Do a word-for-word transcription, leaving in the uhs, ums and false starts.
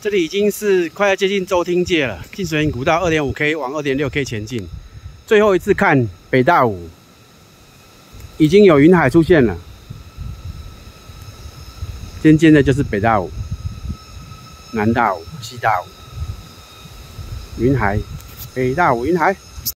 这里已经是快要接近周厅界了，进水营古道 二点五 K 往 二点六 K 前进。最后一次看北大武，已经有云海出现了，尖尖的就是北大武、南大武、西大武、云海、北大武、云海。